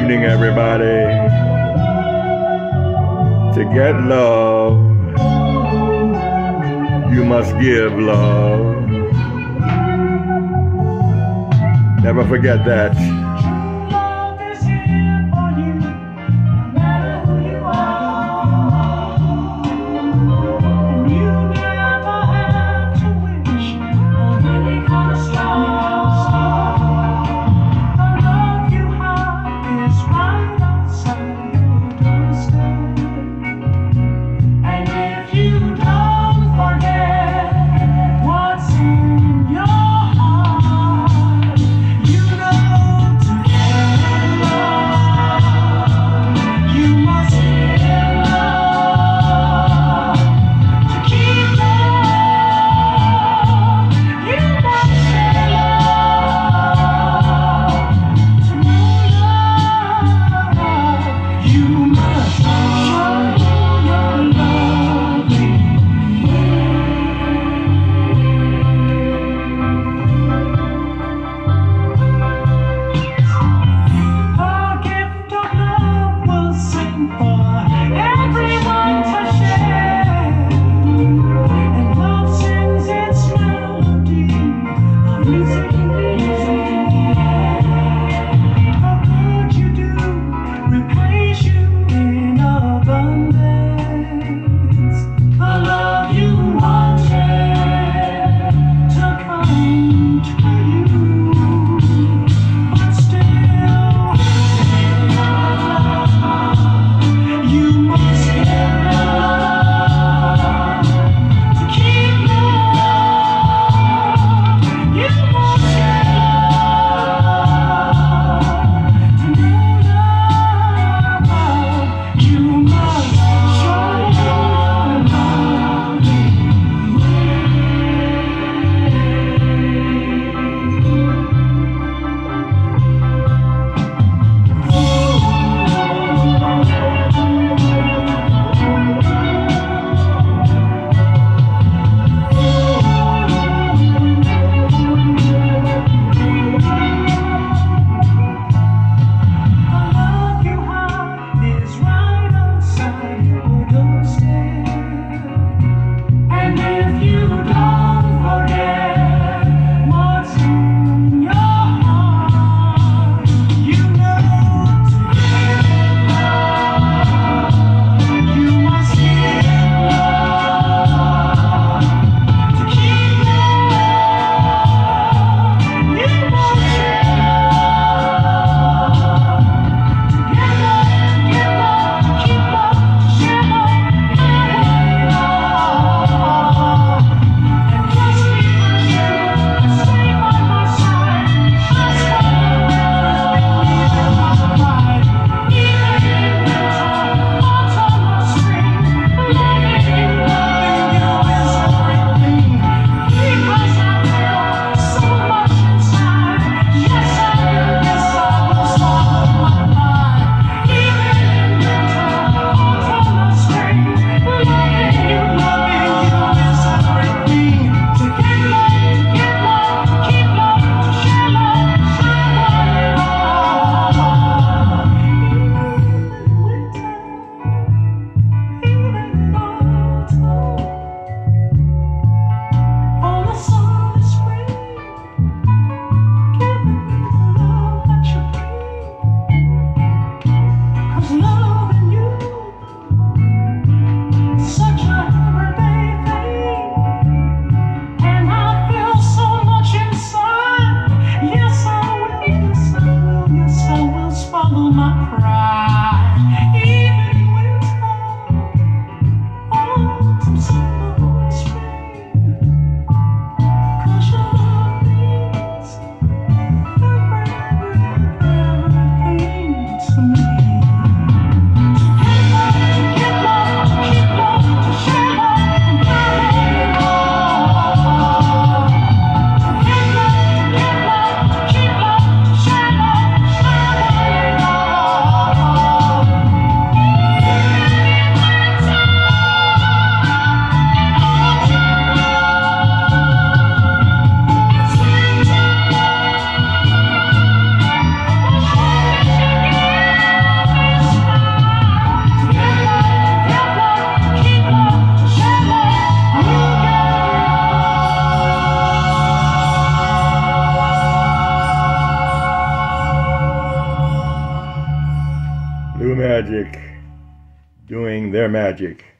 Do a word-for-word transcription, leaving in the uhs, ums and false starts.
evening, everybody. To get love, you must give love. Never forget that. Love is here for you, no matter who you are. And you never have to wish on any kind of star. The love you have is right outside your doorstep. And if you don't forget what's in your heart, you know to Magic doing their magic.